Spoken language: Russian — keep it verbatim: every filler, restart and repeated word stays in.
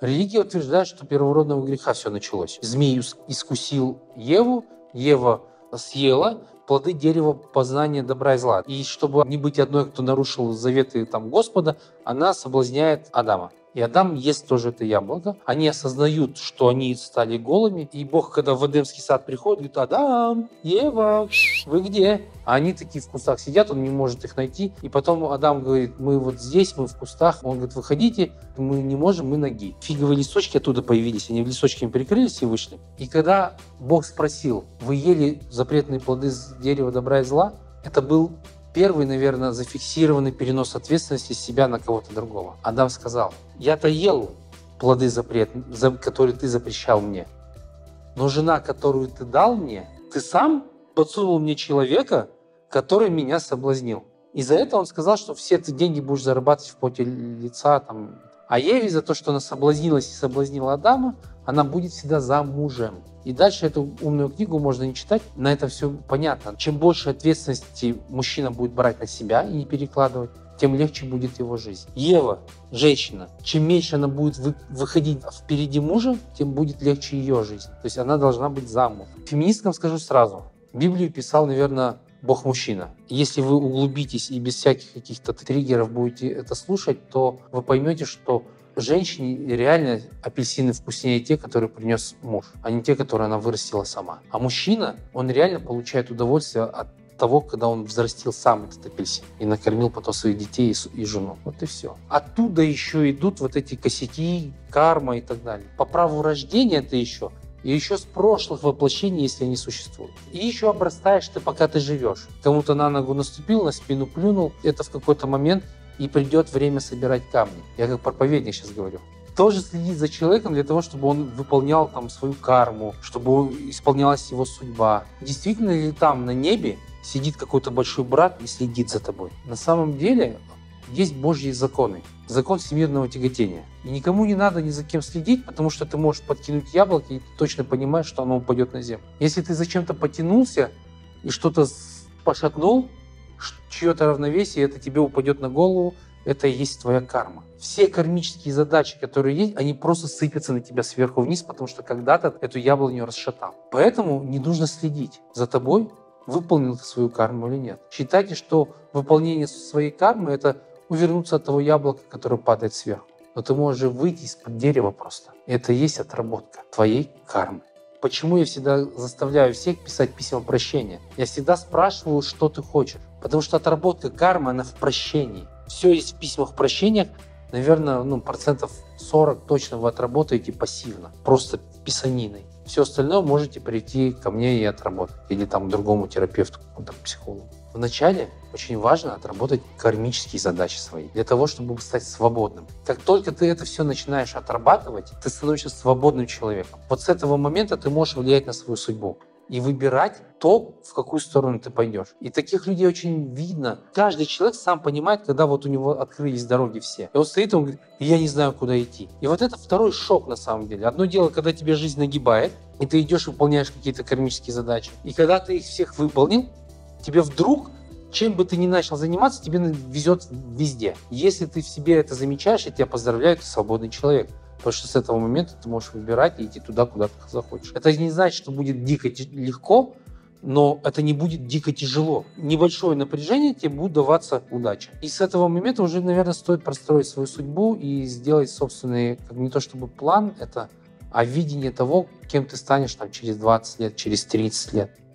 Религия утверждает, что первородного греха все началось. Змей искусил Еву, Ева съела плоды дерева познания добра и зла. И чтобы не быть одной, кто нарушил заветы там, Господа, она соблазняет Адама. И Адам ест тоже это яблоко. Они осознают, что они стали голыми. И Бог, когда в Эдемский сад приходит, говорит: Адам, Ева, вы где? А они такие в кустах сидят, он не может их найти. И потом Адам говорит: мы вот здесь, мы в кустах. Он говорит: выходите, мы не можем, мы ноги. Фиговые листочки оттуда появились, они листочками прикрылись и вышли. И когда Бог спросил: вы ели запретные плоды с дерева добра и зла? Это был первый, наверное, зафиксированный перенос ответственности с себя на кого-то другого. Адам сказал: я-то ел плоды запретные, которые ты запрещал мне. Но жена, которую ты дал мне, ты сам подсунул мне человека, который меня соблазнил. И за это он сказал, что все ты деньги будешь зарабатывать в поте лица. Там. А Еве за то, что она соблазнилась и соблазнила Адама, она будет всегда за мужем. И дальше эту умную книгу можно не читать, на это все понятно. Чем больше ответственности мужчина будет брать на себя и не перекладывать, тем легче будет его жизнь. Ева, женщина, чем меньше она будет вы, выходить впереди мужа, тем будет легче ее жизнь. То есть она должна быть замуж. Феминисткам скажу сразу. Библию писал, наверное, Бог-мужчина. Если вы углубитесь и без всяких каких-то триггеров будете это слушать, то вы поймете, что женщине реально апельсины вкуснее те, которые принес муж, а не те, которые она вырастила сама. А мужчина, он реально получает удовольствие от того, когда он взрастил сам этот апельсин и накормил потом своих детей и жену. Вот и все. Оттуда еще идут вот эти косяки, карма и так далее. По праву рождения это еще. И еще с прошлых воплощений, если они существуют. И еще обрастаешь ты, пока ты живешь. Кому-то на ногу наступил, на спину плюнул. Это в какой-то момент и придет время собирать камни. Я как проповедник сейчас говорю. Тоже следить за человеком для того, чтобы он выполнял там свою карму, чтобы исполнялась его судьба. Действительно ли там на небе сидит какой-то большой брат и следит за тобой? На самом деле есть Божьи законы. Закон всемирного тяготения. И никому не надо ни за кем следить, потому что ты можешь подкинуть яблоко, и ты точно понимаешь, что оно упадет на землю. Если ты зачем-то потянулся и что-то пошатнул, чье-то равновесие, это тебе упадет на голову, это и есть твоя карма. Все кармические задачи, которые есть, они просто сыпятся на тебя сверху вниз, потому что когда-то эту яблоню расшатал. Поэтому не нужно следить за тобой, выполнил ты свою карму или нет. Считайте, что выполнение своей кармы – это увернуться от того яблока, которое падает сверху. Но ты можешь выйти из-под дерева просто. И это и есть отработка твоей кармы. Почему я всегда заставляю всех писать письма прощения? Я всегда спрашиваю, что ты хочешь. Потому что отработка кармы, она в прощении. Все есть в письмах прощения. Наверное, ну, процентов сорок точно вы отработаете пассивно. Просто писаниной. Все остальное можете прийти ко мне и отработать. Или там к другому терапевту, какому-то психологу. Вначале очень важно отработать кармические задачи свои, для того, чтобы стать свободным. Как только ты это все начинаешь отрабатывать, ты становишься свободным человеком. Вот с этого момента ты можешь влиять на свою судьбу и выбирать то, в какую сторону ты пойдешь. И таких людей очень видно. Каждый человек сам понимает, когда вот у него открылись дороги все. И он стоит, и он говорит: я не знаю, куда идти. И вот это второй шок на самом деле. Одно дело, когда тебе жизнь нагибает, и ты идешь, выполняешь какие-то кармические задачи. И когда ты их всех выполнил, тебе вдруг, чем бы ты ни начал заниматься, тебе везет везде. Если ты в себе это замечаешь, я тебя поздравляю, ты свободный человек. Потому что с этого момента ты можешь выбирать и идти туда, куда ты захочешь. Это не значит, что будет дико легко, но это не будет дико тяжело. Небольшое напряжение тебе будет даваться удача. И с этого момента уже, наверное, стоит простроить свою судьбу и сделать собственный, как не то чтобы план, это, а видение того, кем ты станешь там, через двадцать лет, через тридцать лет.